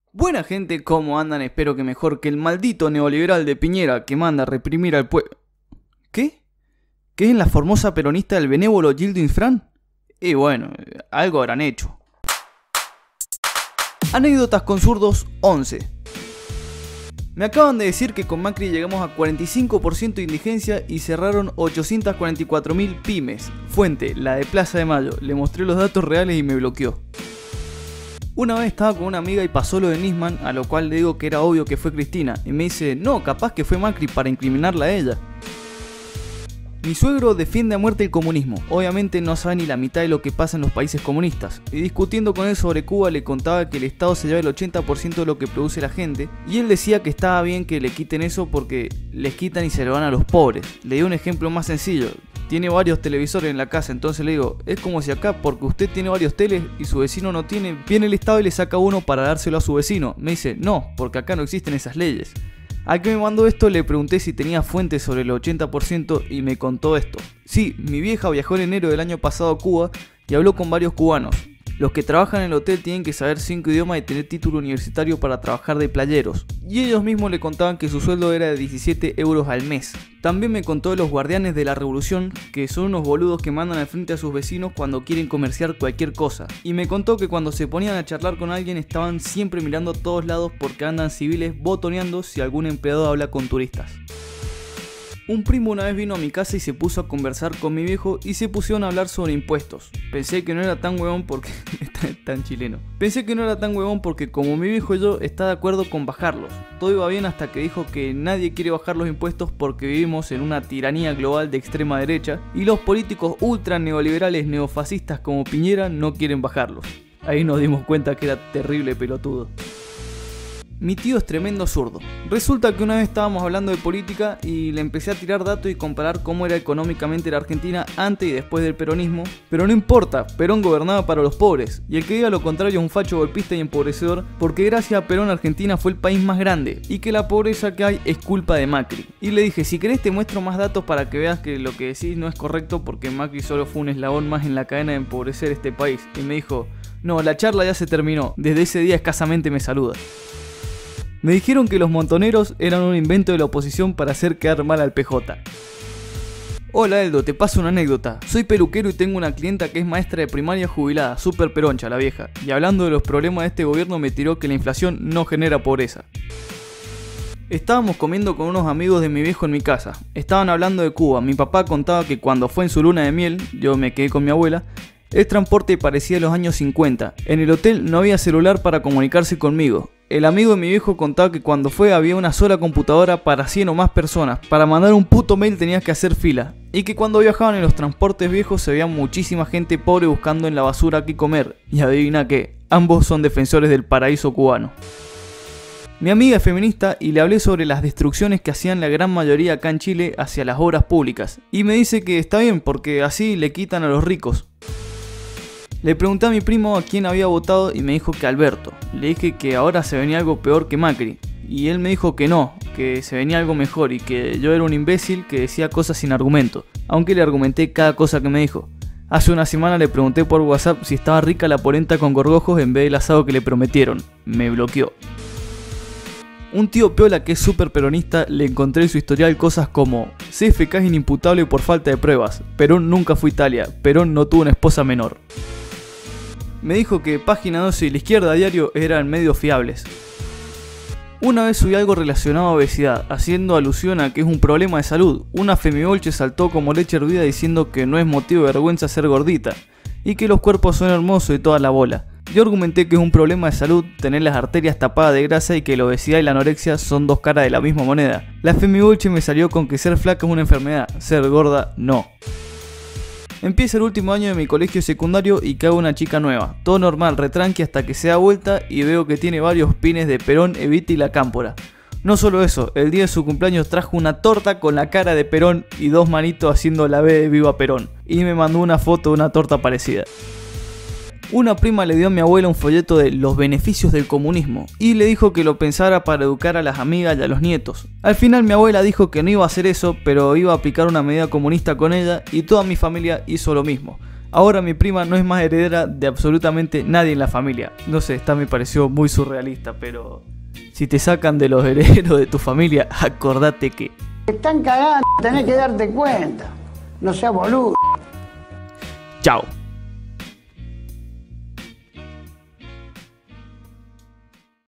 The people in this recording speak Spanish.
Buena gente, ¿cómo andan? Espero que mejor que el maldito neoliberal de Piñera que manda a reprimir al pueblo. ¿Qué? ¿Qué es la formosa peronista del benévolo Gildo Infran? Y bueno, algo habrán hecho. Anécdotas con zurdos 11. Me acaban de decir que con Macri llegamos a 45% de indigencia y cerraron 844.000 pymes. Fuente, la de Plaza de Mayo. Le mostré los datos reales y me bloqueó. Una vez estaba con una amiga y pasó lo de Nisman, a lo cual le digo que era obvio que fue Cristina, y me dice, no, capaz que fue Macri para incriminarla a ella. Mi suegro defiende a muerte el comunismo, obviamente no sabe ni la mitad de lo que pasa en los países comunistas, y discutiendo con él sobre Cuba le contaba que el Estado se lleva el 80% de lo que produce la gente, y él decía que estaba bien que le quiten eso porque les quitan y se lo dan a los pobres. Le di un ejemplo más sencillo. Tiene varios televisores en la casa, entonces le digo, es como si acá, porque usted tiene varios teles y su vecino no tiene, viene el Estado y le saca uno para dárselo a su vecino. Me dice, no, porque acá no existen esas leyes. Al que me mandó esto le pregunté si tenía fuentes sobre el 80% y me contó esto. Sí, mi vieja viajó en enero del año pasado a Cuba y habló con varios cubanos. Los que trabajan en el hotel tienen que saber 5 idiomas y tener título universitario para trabajar de playeros. Y ellos mismos le contaban que su sueldo era de 17 euros al mes. También me contó de los guardianes de la revolución, que son unos boludos que mandan al frente a sus vecinos cuando quieren comerciar cualquier cosa. Y me contó que cuando se ponían a charlar con alguien estaban siempre mirando a todos lados porque andan civiles botoneando si algún empleado habla con turistas. Un primo una vez vino a mi casa y se puso a conversar con mi viejo y se pusieron a hablar sobre impuestos. Pensé que no era tan huevón porque... tan chileno. Pensé que no era tan huevón porque como mi viejo y yo está de acuerdo con bajarlos. Todo iba bien hasta que dijo que nadie quiere bajar los impuestos porque vivimos en una tiranía global de extrema derecha y los políticos ultra neoliberales neofascistas como Piñera no quieren bajarlos. Ahí nos dimos cuenta que era terrible pelotudo. Mi tío es tremendo zurdo. Resulta que una vez estábamos hablando de política y le empecé a tirar datos y comparar cómo era económicamente la Argentina antes y después del peronismo. Pero no importa, Perón gobernaba para los pobres. Y el que diga lo contrario es un facho golpista y empobrecedor, porque gracias a Perón Argentina fue el país más grande y que la pobreza que hay es culpa de Macri. Y le dije, si querés te muestro más datos para que veas que lo que decís no es correcto porque Macri solo fue un eslabón más en la cadena de empobrecer este país. Y me dijo, no, la charla ya se terminó, desde ese día escasamente me saluda. Me dijeron que los montoneros eran un invento de la oposición para hacer quedar mal al PJ. Hola Eldo, te paso una anécdota. Soy peluquero y tengo una clienta que es maestra de primaria jubilada, súper peroncha la vieja. Y hablando de los problemas de este gobierno me tiró que la inflación no genera pobreza. Estábamos comiendo con unos amigos de mi viejo en mi casa. Estaban hablando de Cuba. Mi papá contaba que cuando fue en su luna de miel, yo me quedé con mi abuela, el transporte parecía de los años 50. En el hotel no había celular para comunicarse conmigo. El amigo de mi viejo contaba que cuando fue había una sola computadora para 100 o más personas. Para mandar un puto mail tenías que hacer fila. Y que cuando viajaban en los transportes viejos se veía muchísima gente pobre buscando en la basura qué comer. Y adivina qué, ambos son defensores del paraíso cubano. Mi amiga es feminista y le hablé sobre las destrucciones que hacían la gran mayoría acá en Chile hacia las obras públicas. Y me dice que está bien porque así le quitan a los ricos. Le pregunté a mi primo a quién había votado y me dijo que Alberto. Le dije que ahora se venía algo peor que Macri. Y él me dijo que no, que se venía algo mejor y que yo era un imbécil que decía cosas sin argumento. Aunque le argumenté cada cosa que me dijo. Hace una semana le pregunté por WhatsApp si estaba rica la polenta con gorgojos en vez del asado que le prometieron. Me bloqueó. Un tío piola que es súper peronista le encontré en su historial cosas como CFK es inimputable por falta de pruebas, Perón nunca fue a Italia, Perón no tuvo una esposa menor. Me dijo que Página 12 y La Izquierda Diario eran medios fiables. Una vez subí algo relacionado a obesidad, haciendo alusión a que es un problema de salud. Una femibolche saltó como leche hervida diciendo que no es motivo de vergüenza ser gordita, y que los cuerpos son hermosos y toda la bola. Yo argumenté que es un problema de salud tener las arterias tapadas de grasa y que la obesidad y la anorexia son dos caras de la misma moneda. La femibolche me salió con que ser flaca es una enfermedad, ser gorda no. Empieza el último año de mi colegio secundario y cago una chica nueva. Todo normal, retranqui hasta que se da vuelta y veo que tiene varios pines de Perón, Evita y la Cámpora. No solo eso, el día de su cumpleaños trajo una torta con la cara de Perón y dos manitos haciendo la B de Viva Perón. Y me mandó una foto de una torta parecida. Una prima le dio a mi abuela un folleto de los beneficios del comunismo y le dijo que lo pensara para educar a las amigas y a los nietos. Al final mi abuela dijo que no iba a hacer eso, pero iba a aplicar una medida comunista con ella y toda mi familia hizo lo mismo. Ahora mi prima no es más heredera de absolutamente nadie en la familia. No sé, esta me pareció muy surrealista, pero si te sacan de los herederos de tu familia, acordate que... Te están cagando, tenés que darte cuenta. No seas boludo. Chao.